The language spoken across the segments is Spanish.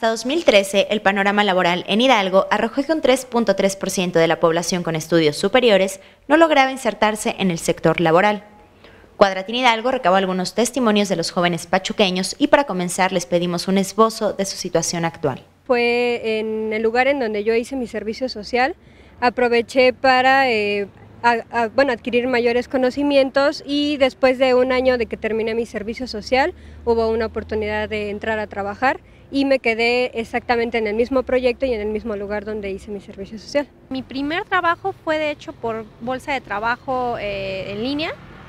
Hasta 2013, el panorama laboral en Hidalgo arrojó que un 3.3% de la población con estudios superiores no lograba insertarse en el sector laboral. Cuadratín Hidalgo recabó algunos testimonios de los jóvenes pachuqueños y para comenzar les pedimos un esbozo de su situación actual. Fue en el lugar en donde yo hice mi servicio social, aproveché para adquirir mayores conocimientos y después de un año de que terminé mi servicio social hubo una oportunidad de entrar a trabajar y me quedé exactamente en el mismo proyecto y en el mismo lugar donde hice mi servicio social. Mi primer trabajo fue de hecho por bolsa de trabajo en línea.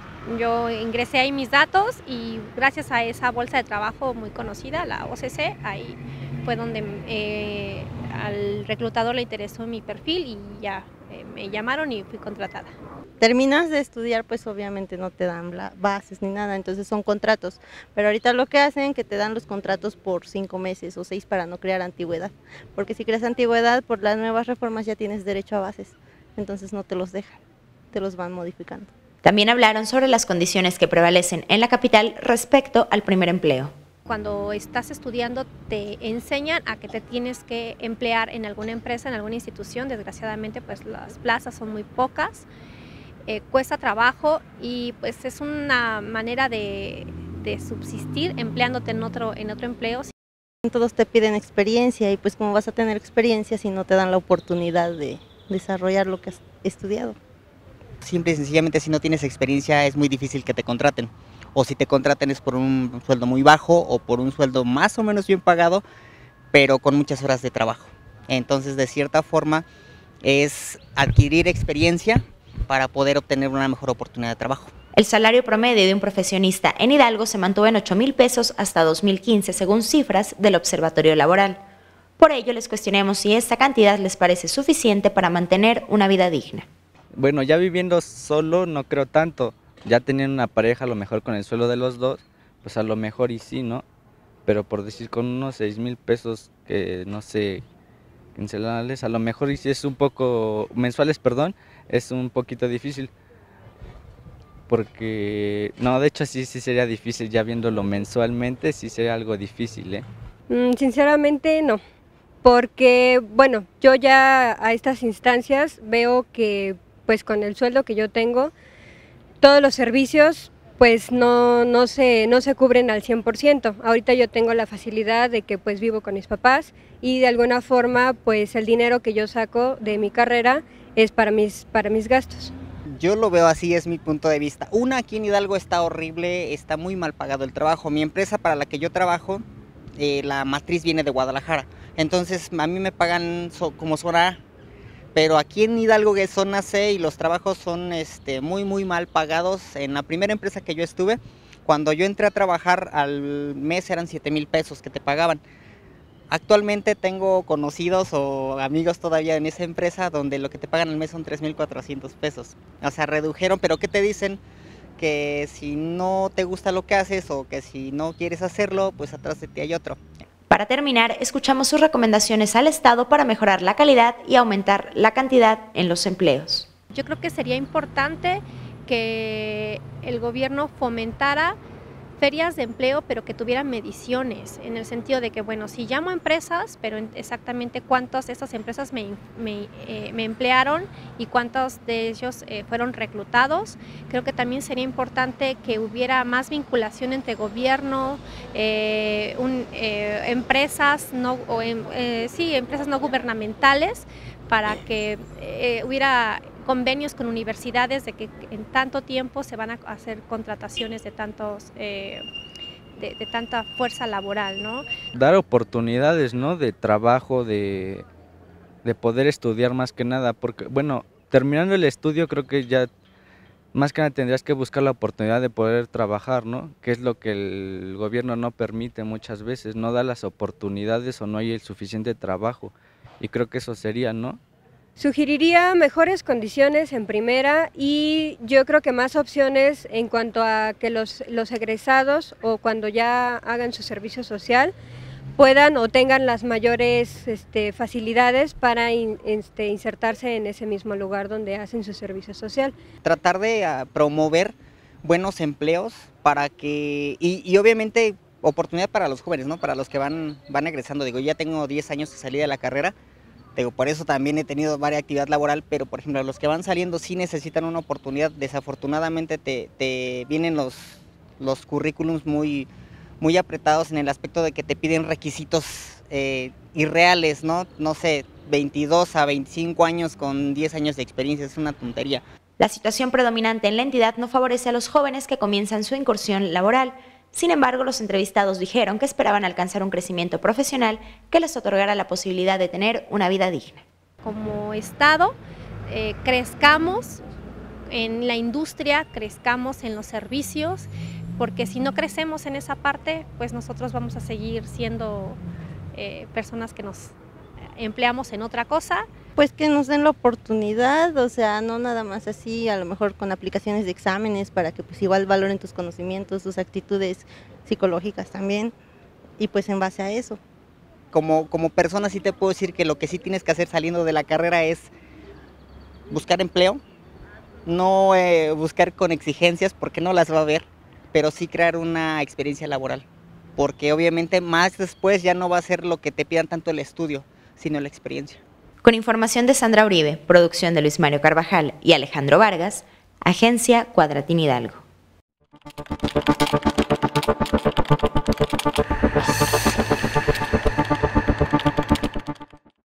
Yo ingresé ahí mis datos y gracias a esa bolsa de trabajo muy conocida, la OCC, ahí fue donde al reclutador le interesó mi perfil y ya me llamaron y fui contratada. Terminas de estudiar, pues obviamente no te dan bases ni nada, entonces son contratos, pero ahorita lo que hacen es que te dan los contratos por 5 meses o 6 para no crear antigüedad, porque si creas antigüedad por las nuevas reformas ya tienes derecho a bases, entonces no te los dejan, te los van modificando. También hablaron sobre las condiciones que prevalecen en la capital respecto al primer empleo. Cuando estás estudiando te enseñan a que te tienes que emplear en alguna empresa, en alguna institución. Desgraciadamente pues las plazas son muy pocas, cuesta trabajo y pues es una manera de subsistir empleándote en otro empleo. Todos te piden experiencia y pues como vas a tener experiencia si no te dan la oportunidad de desarrollar lo que has estudiado. Simple y sencillamente si no tienes experiencia es muy difícil que te contraten. O si te contraten es por un sueldo muy bajo o por un sueldo más o menos bien pagado, pero con muchas horas de trabajo. Entonces, de cierta forma, es adquirir experiencia para poder obtener una mejor oportunidad de trabajo. El salario promedio de un profesionista en Hidalgo se mantuvo en 8,000 pesos hasta 2015, según cifras del Observatorio Laboral. Por ello, les cuestionamos si esta cantidad les parece suficiente para mantener una vida digna. Bueno, ya viviendo solo no creo tanto. Ya teniendo una pareja, a lo mejor con el sueldo de los dos, pues a lo mejor y sí, ¿no? Pero por decir con unos 6,000 pesos que no sé, quincenales, a lo mejor y sí es un poco, mensuales, perdón, es un poquito difícil. Porque, no, de hecho sí sería difícil, ya viéndolo mensualmente, sí sería algo difícil, ¿eh? Sinceramente no, porque bueno, yo ya a estas instancias veo que pues con el sueldo que yo tengo, todos los servicios pues no se cubren al 100%. Ahorita yo tengo la facilidad de que pues vivo con mis papás y de alguna forma pues el dinero que yo saco de mi carrera es para mis gastos. Yo lo veo así, es mi punto de vista. Aquí en Hidalgo está horrible, está muy mal pagado el trabajo. Mi empresa para la que yo trabajo, la matriz viene de Guadalajara. Entonces a mí me pagan como zona A. Pero aquí en Hidalgo es zona C y los trabajos son muy mal pagados. En la primera empresa que yo estuve, cuando yo entré a trabajar al mes eran 7,000 pesos que te pagaban. Actualmente tengo conocidos o amigos todavía en esa empresa donde lo que te pagan al mes son 3,400 pesos. O sea, redujeron, pero ¿qué te dicen? Que si no te gusta lo que haces o que si no quieres hacerlo, pues atrás de ti hay otro. Para terminar, escuchamos sus recomendaciones al Estado para mejorar la calidad y aumentar la cantidad en los empleos. Yo creo que sería importante que el gobierno fomentara ferias de empleo, pero que tuvieran mediciones, en el sentido de que, bueno, si llamo a empresas, pero exactamente cuántas de esas empresas me emplearon y cuántos de ellos fueron reclutados. Creo que también sería importante que hubiera más vinculación entre gobierno, empresas empresas no gubernamentales, para que hubiera convenios con universidades de que en tanto tiempo se van a hacer contrataciones de tanta fuerza laboral, ¿no? Dar oportunidades, ¿no? De trabajo, de poder estudiar más que nada, porque bueno, terminando el estudio creo que ya más que nada tendrías que buscar la oportunidad de poder trabajar, ¿no? Que es lo que el gobierno no permite muchas veces, no da las oportunidades o no hay el suficiente trabajo, y creo que eso sería, ¿no? Sugeriría mejores condiciones en primera y yo creo que más opciones en cuanto a que los egresados o cuando ya hagan su servicio social puedan o tengan las mayores facilidades para insertarse en ese mismo lugar donde hacen su servicio social. Tratar de promover buenos empleos para que, y obviamente oportunidad para los jóvenes, ¿no? Para los que van egresando. Digo, ya tengo 10 años de salida de la carrera, digo, por eso también he tenido varias actividad laboral, pero por ejemplo, los que van saliendo sí necesitan una oportunidad. Desafortunadamente te vienen los currículums muy apretados en el aspecto de que te piden requisitos irreales, ¿no? No sé, 22 a 25 años con 10 años de experiencia, es una tontería. La situación predominante en la entidad no favorece a los jóvenes que comienzan su incursión laboral. Sin embargo, los entrevistados dijeron que esperaban alcanzar un crecimiento profesional que les otorgara la posibilidad de tener una vida digna. Como Estado, crezcamos en la industria, crezcamos en los servicios, porque si no crecemos en esa parte, pues nosotros vamos a seguir siendo personas que nos empleamos en otra cosa. Pues que nos den la oportunidad, o sea, no nada más así, a lo mejor con aplicaciones de exámenes para que pues igual valoren tus conocimientos, tus actitudes psicológicas también, y pues en base a eso. Como persona sí te puedo decir que lo que sí tienes que hacer saliendo de la carrera es buscar empleo, no buscar con exigencias porque no las va a haber, pero sí crear una experiencia laboral, porque obviamente más después ya no va a ser lo que te pidan tanto el estudio, sino la experiencia. Con información de Sandra Uribe, producción de Luis Mario Carvajal y Alejandro Vargas, Agencia Cuadratín Hidalgo.